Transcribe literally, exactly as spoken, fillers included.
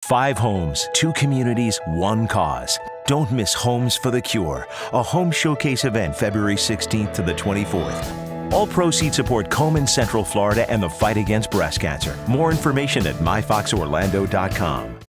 Five homes, two communities, one cause. Don't miss Homes for the Cure, a home showcase event February sixteenth to the twenty-fourth. All proceeds support Komen, Central Florida, and the fight against breast cancer. More information at my fox orlando dot com.